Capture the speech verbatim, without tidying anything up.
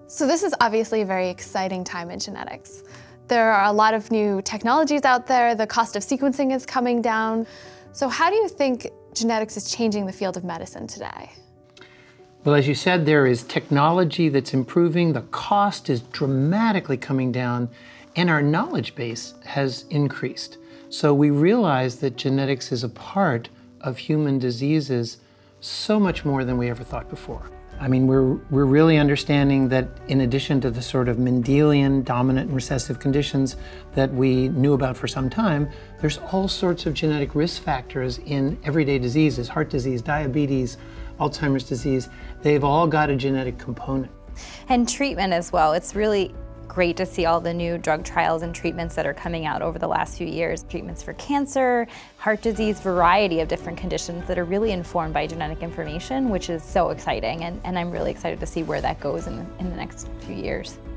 So this is obviously a very exciting time in genetics. There are a lot of new technologies out there, the cost of sequencing is coming down. So how do you think genetics is changing the field of medicine today? Well, as you said, there is technology that's improving, the cost is dramatically coming down, and our knowledge base has increased. So we realize that genetics is a part of human diseases so much more than we ever thought before. I mean, we're, we're really understanding that in addition to the sort of Mendelian dominant and recessive conditions that we knew about for some time, there's all sorts of genetic risk factors in everyday diseases, heart disease, diabetes, Alzheimer's disease. They've all got a genetic component. And treatment as well. It's really great to see all the new drug trials and treatments that are coming out over the last few years. Treatments for cancer, heart disease, variety of different conditions that are really informed by genetic information, which is so exciting. And, and I'm really excited to see where that goes in, in the next few years.